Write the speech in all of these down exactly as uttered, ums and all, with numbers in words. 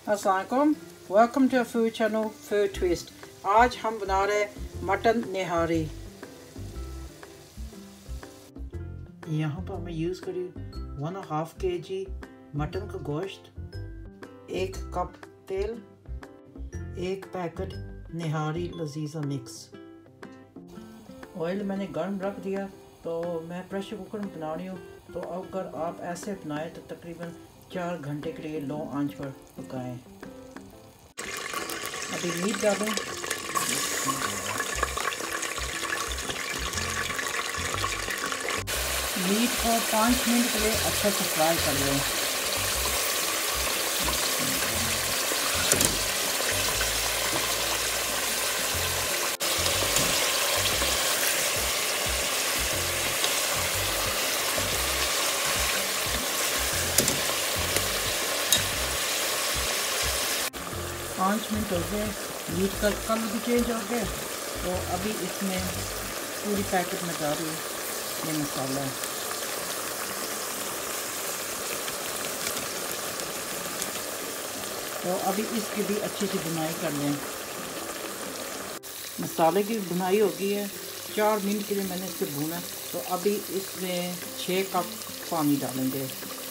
अस्सलामुअलैकुम, welcome to food channel food twist. आज हम बना रहे मटन निहारी। यहाँ पर मैं यूज़ करी वन हाफ के जी मटन का गोश्त, एक कप तेल, एक packet nihari Lazeeza mix. Oil मैंने गर्म रख दिया, तो मैं प्रेशर कुकर में बना रही हूँ। तो अगर आप ऐसे बनाएं तो तकरीबन चार घंटे के लिए लो आंच पर पकाएं। अभी मीट डालें। मीट को पाँच मिनट के लिए अच्छे से फ्राई कर लें। पाँच मिनट हो गए, मीट का कलर भी चेंज हो गया। तो अभी इसमें पूरी पैकेट में डाल दूँ ये मसाला। तो अभी इसकी भी अच्छी सी बुनाई कर लें। मसाले की बुनाई हो गई है, चार मिनट के लिए मैंने इसे भूना। तो अभी इसमें छः कप पानी डालेंगे।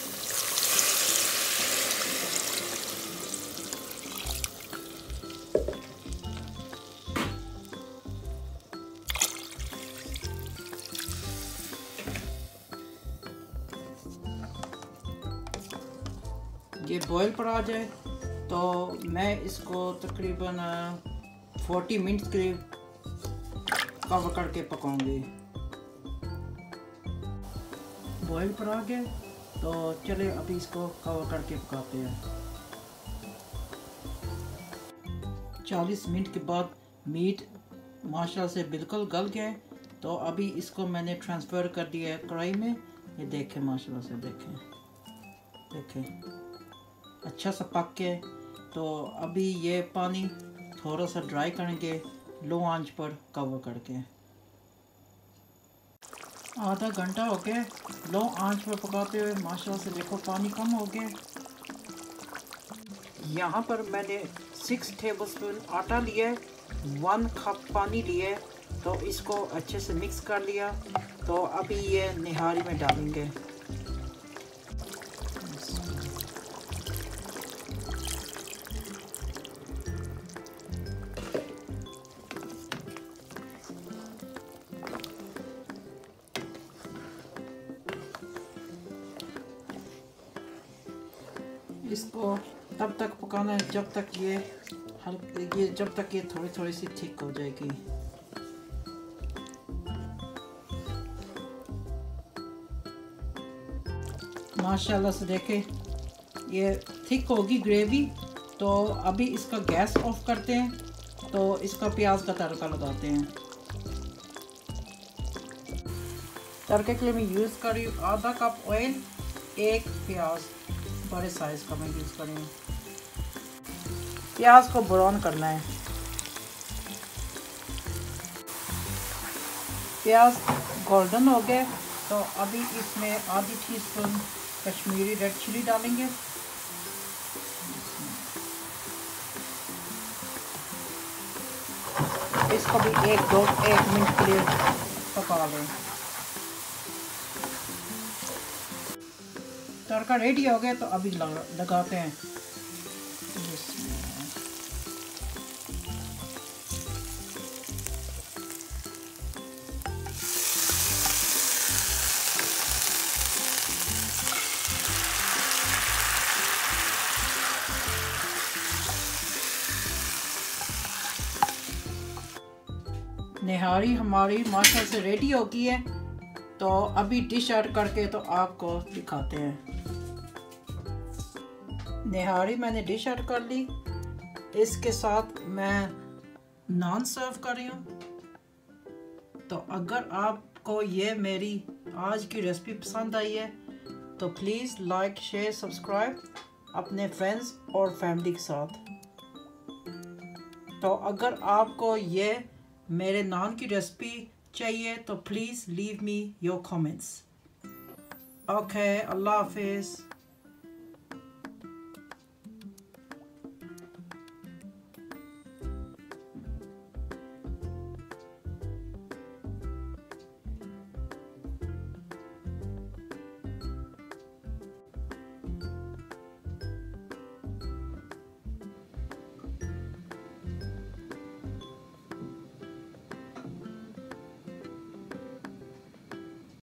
ये बॉयल पर आ जाए तो मैं इसको तकरीबन चालीस मिनट के लिए कवर करके पकाऊंगी। बॉयल पर आ गए तो चले अभी इसको कवर करके पकाते हैं। चालीस मिनट के बाद मीट माशाल्लाह से बिल्कुल गल गया है। तो अभी इसको मैंने ट्रांसफ़र कर दिया है कढ़ाई में। ये देखें, माशाल्लाह से देखें देखें अच्छा सा पक के। तो अभी ये पानी थोड़ा सा ड्राई करेंगे लो आंच पर कवर करके। आधा घंटा हो गया लो आंच पर पकाते हुए। माशाल्लाह से देखो पानी कम हो गया। यहाँ पर मैंने सिक्स टेबलस्पून आटा लिया है, वन कप पानी लिया है। तो इसको अच्छे से मिक्स कर लिया। तो अभी ये निहारी में डालेंगे। इसको तब तक पकाना है जब तक ये हल्के ये जब तक ये थोड़ी थोड़ी सी थिक हो जाएगी। माशाल्लाह से देखें ये थिक होगी ग्रेवी। तो अभी इसका गैस ऑफ करते हैं। तो इसका प्याज का तड़का लगाते हैं। तड़के के लिए मैं यूज़ कर रही हूँ आधा कप ऑयल, एक प्याज बड़े साइज़ का मैं यूज़ कर रही हूँ। प्याज को ब्राउन करना है। प्याज गोल्डन हो गए तो अभी इसमें आधी टीस्पून कश्मीरी रेड चिली डालेंगे। इसको भी एक दो एक मिनट के लिए पका लें। तड़का रेडी हो गया तो अभी लगाते हैं। निहारी हमारी माशाल्लाह से रेडी हो गई है। तो अभी डिश आउट करके तो आपको दिखाते हैं। निहारी मैंने डिश आउट कर ली। इसके साथ मैं नान सर्व कर रही हूँ। तो अगर आपको ये मेरी आज की रेसिपी पसंद आई है तो प्लीज़ लाइक शेयर सब्सक्राइब अपने फ्रेंड्स और फैमिली के साथ। तो अगर आपको ये मेरे नान की रेसिपी चाहिए तो please leave me your comments. Okay, अल्लाह हाफिज़।